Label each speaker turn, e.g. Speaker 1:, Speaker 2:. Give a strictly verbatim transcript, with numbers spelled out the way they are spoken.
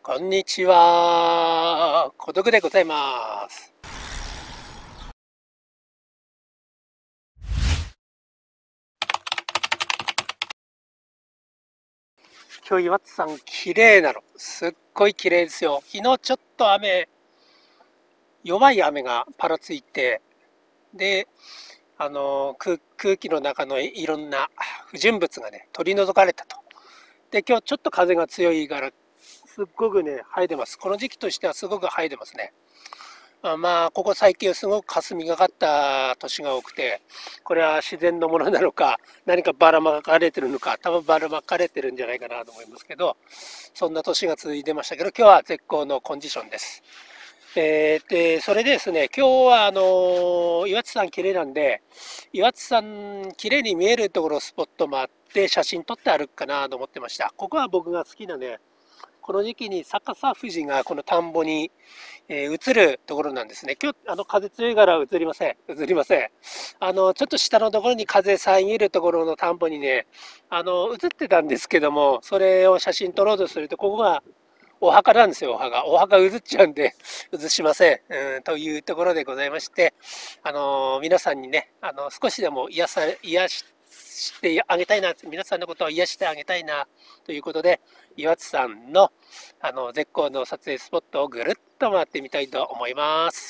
Speaker 1: こんにちは。孤独でございます。今日岩津さん綺麗なの。すっごい綺麗ですよ。昨日ちょっと雨、弱い雨がパラついて、で、あの空、空気の中のいろんな不純物がね、取り除かれたと。で、今日ちょっと風が強いから、すっごくね、生えてます。この時期としてはすごく生えてますね。あまあ、ここ最近はすごく霞がかった年が多くて、これは自然のものなのか、何かばらまかれてるのか、多分ばらまかれてるんじゃないかなと思いますけど、そんな年が続いてましたけど、今日は絶好のコンディションです。えー、で、それでですね、今日はあの岩津さん綺麗なんで、岩津さん綺麗に見えるところスポットもあって写真撮って歩くかなと思ってました。ここは僕が好きなね、この時期に逆さ富士がこの田んぼに、えー映るところなんですね。今日、あの、風強いから映りません。映りません。あの、ちょっと下のところに風遮るところの田んぼにね、あの、映ってたんですけども、それを写真撮ろうとすると、ここがお墓なんですよ、お墓。お墓映っちゃうんで、映しません。うん、というところでございまして、あの、皆さんにね、あの、少しでも癒さ、癒ししてあげたいな、皆さんのことを癒してあげたいな、ということで、岩津さんの、あの、絶好の撮影スポットをぐるっと回ってみたいと思います。